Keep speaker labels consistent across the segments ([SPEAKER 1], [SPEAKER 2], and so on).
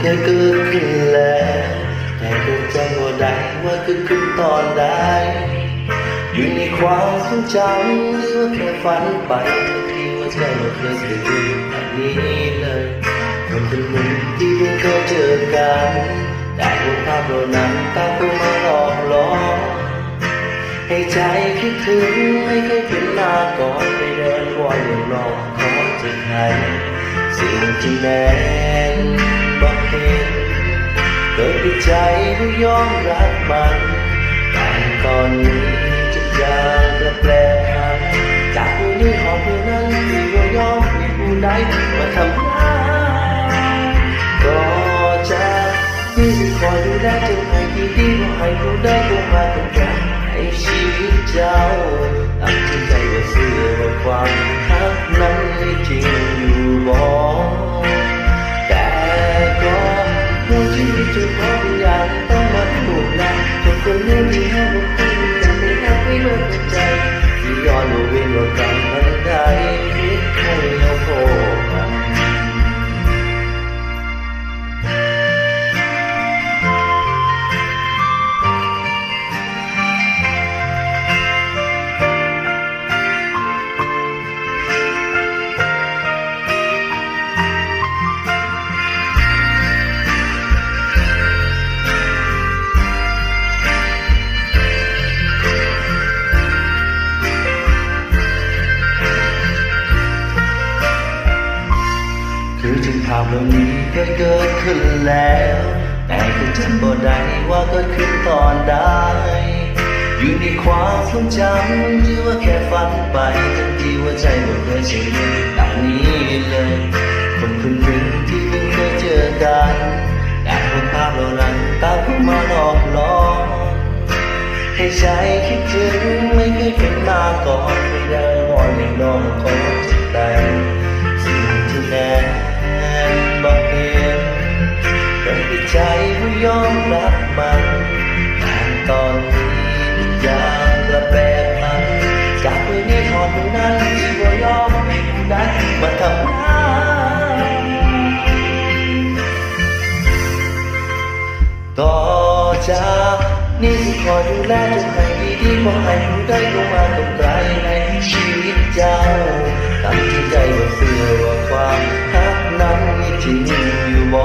[SPEAKER 1] เคยเกิดขึ้นแล้วแต่ก็จำบ่ได้ว่าเกิดขึ้นตอนใดอยู่ในความทรงจำหรือว่าแค่ฝันไปที่ว่าใจเราเคยเป็นแบบนี้เลยคนเป็นหนึ่งที่เพิ่งเคยเจอกันแต่รูปภาพเหล่านั้นต่างก็มาหลอกล้อให้ใจคิดถึงไม่เคยเป็นมาก่อนไปเดินวนอย่างรอขอจะให้สิ่งที่แน่นบอกเห็นเกิดปิดใจเพื่อยอมรับมันแต่ตอนนี้จะจางกระแปลผันจากผู้นี้หอบผู้นั้นที่ว่ายอมมีผู้ใดมาทำร้ายก็จะที่จะคอยดูแลจนให้ที่ดีบ่ให้ผู้ใดเข้ามาต้องการให้ชีวิตเจ้าตัดสินใจว่าเสื่อว่าความรักนั้นไม่จริงอยู่บ่แต่ก็รู้ชีวิตจะขอทุกอย่างต้องมาถูกนะทุกคนเรื่องที่ให้บุคคลจะไม่แอบไม่รู้ใจที่ย้อนว่าเว้นว่ากรรมมันได้คิดให้เราโผล่คือถึงภาพเหล่านี้เคยเกิดขึ้นแล้วแต่ก็จำบ่ได้ว่าเกิดขึ้นตอนใดอยู่ในความทรงจำที่ว่าแค่ฝันไปทั้งที่ว่าใจบ่เคยเชื่อแบบนี้เลยคนคนหนึ่งที่เพิ่งเคยเจอกันแต่รูปภาพเหล่านั้นต่างก็มาหลอกล้อให้ใจคิดถึงไม่เคยเป็นมาก่อนไม่ได้วอนอย่างน้องขอจิตใจสิ่งที่แน่บอกเห็นเกิดที่ใจผู้ยอมรับมันแต่ตอนนี้อยากกระแปรผันจากมือนี้หอบมือนั้นที่ว่ายอมให้ผู้ใดมาทำร้ายต่อจากนี้ที่คอยดูแลจนให้ดีๆบ่ให้ผู้ใดเข้ามาตรงไกลในชีวิตเจ้าตั้งใจว่าเสื่อว่าความรักนั้นมีจริงอยู่บ่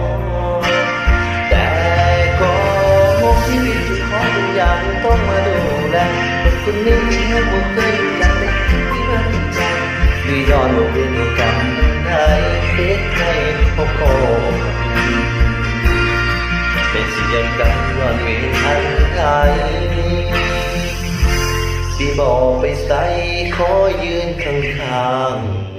[SPEAKER 1] แต่ก็มองชีวิตที่ขอทุกอย่างต้องมาดูแลคนนี้ที่เขาบ่เคยรู้จักได้ที่ว่าติดใจด้วยย้อนว่าเป็นกรรมได้เฮ็ดให้พบเป็นสิ่งใหญ่กันย้อนเวทันไทยสิบอกไปใส่ขอยืนข้าง